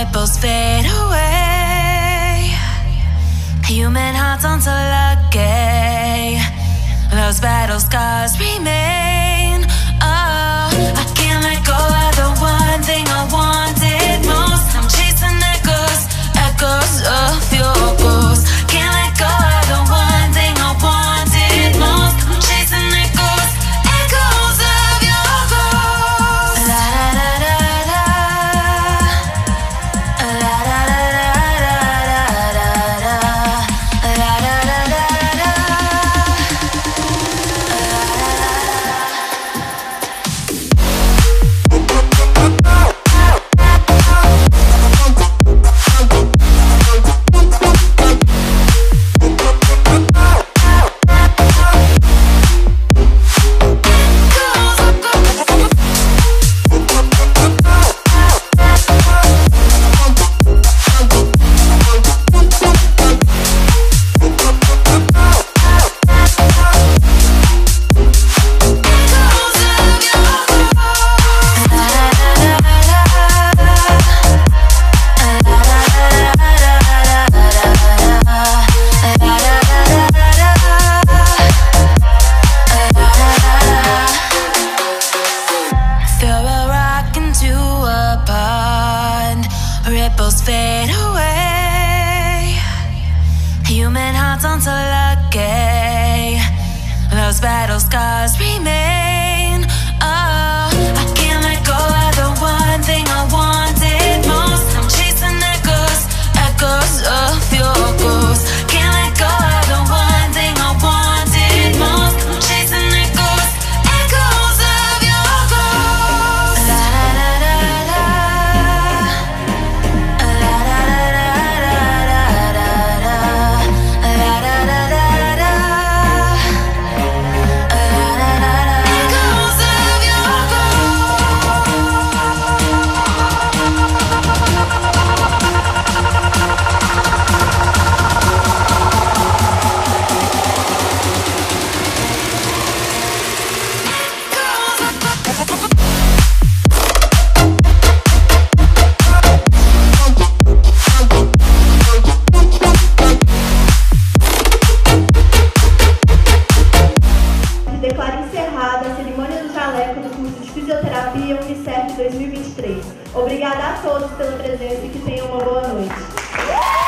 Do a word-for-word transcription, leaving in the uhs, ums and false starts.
ripples fade away. Human hearts aren't so lucky. Those battle scars remain. Oh, I can't let go of the one thing I wanted most. I'm chasing echoes, echoes of your ghost. Can't let go of the one thing I wanted most. I'm chasing echoes, echoes of your ghost. La da da da da, la da da da da da, la da da da da. Ripples fade away. Human hearts aren't so lucky. Those battle scars remain. Oh, I can't let go of the one thing I wanted most. I'm chasing echoes, echoes of your ghost. Can't let go of the one thing I wanted most. I'm chasing echoes, echoes of your ghost. La da da da da, la da da da da da, la da da da da, la da da da. Echoes of your Declaro encerrada a cerimônia do Jaleco do curso de Fisioterapia UNICERP dois mil e vinte e três. Obrigada a todos pela presença e que tenham uma boa noite.